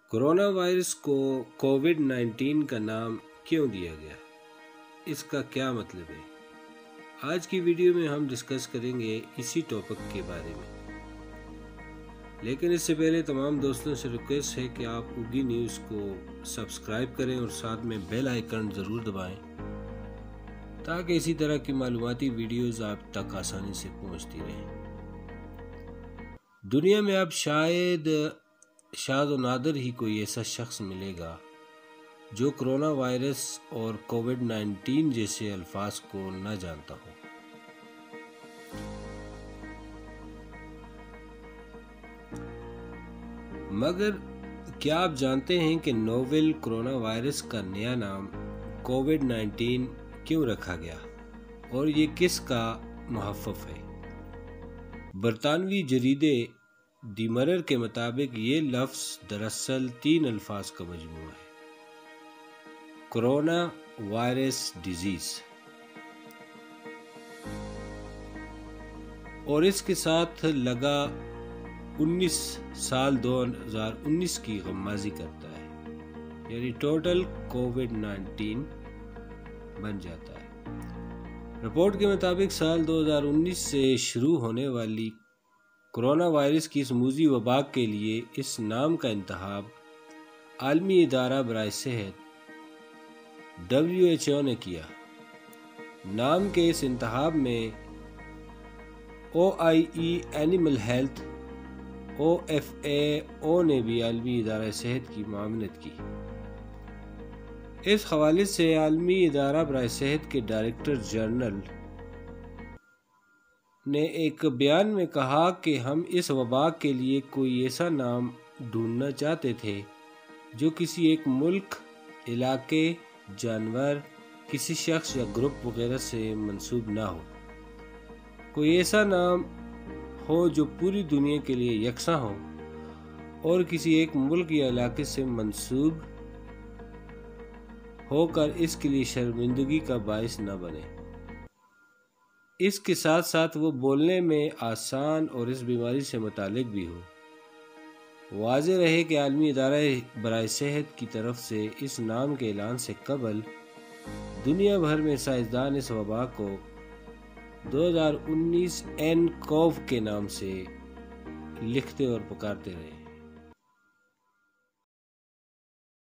Corona virus کو COVID-19 کا نام کیوں دیا گیا؟ اس کا کیا مطلب ہے؟ آج کی ویڈیو میں ہم ڈسکس کریں گے اسی ٹاپک کے بارے میں، لیکن اس سے پہلے تمام دوستوں سے ریکویسٹ ہے کہ آپ اوگی نیوز کو سبسکرائب کریں اور ساتھ میں بیل آئیکن ضرور دبائیں تاکہ اسی طرح کی معلوماتی ویڈیوز آپ تک آسانی سے پہنچتی رہیں۔ دنیا میں اب شاید و نادر ہی کوئی ایسا شخص ملے گا جو کرونا وائرس اور کووڈ-19 جیسے الفاظ کو نہ جانتا ہو۔ مگر کیا آپ جانتے ہیں کہ نوول کرونا وائرس کا نیا نام کووڈ-19 کیوں رکھا گیا اور یہ کس کا محفف ہے؟ برطانوی جریدے دی مرر کے مطابق یہ لفظ دراصل 3 الفاظ کا مجموعہ ہے: کرونا وائرس ڈیزیز، اور اس کے ساتھ لگا 19 سال 2019 کی غمازی کرتا ہے، یعنی ٹوٹل کووڈ-19 بن جاتا ہے۔ رپورٹ کے مطابق سال 2019 سے شروع ہونے والی کرونا وائرس کی اس موذی وبا کے لیے اس نام کا انتخاب عالمی ادارہ برائے صحت WHO نے کیا۔ نام کے اس انتخاب میں OIE اینیمل ہیلتھ OFAO نے بھی عالمی ادارہ صحت کی معاونت کی۔ اس حوالے سے عالمی ادارہ برائے صحت کے ڈائریکٹر جنرل نے ایک بیان میں کہا کہ ہم اس وبا کے لیے کوئی ایسا نام ڈھونڈنا چاہتے تھے جو کسی ایک ملک، علاقے، جانور، کسی شخص یا گروپ وغیرہ سے منسوب نہ ہو۔ کوئی ایسا نام ہو جو پوری دنیا کے لیے یکساں ہو اور کسی ایک ملک یا علاقے سے منسوب ہو کر اس کے لیے شرمندگی کا باعث نہ بنے۔ اس کے ساتھ ساتھ وہ بولنے میں آسان اور اس بیماری سے متعلق بھی ہو۔ واضح رہے کہ عالمی ادارہ برائے صحت کی طرف سے اس نام کے اعلان سے قبل دنیا بھر میں سائنسدان اس وبا کو 2019 nCoV کے نام سے لکھتے اور پکارتے رہے۔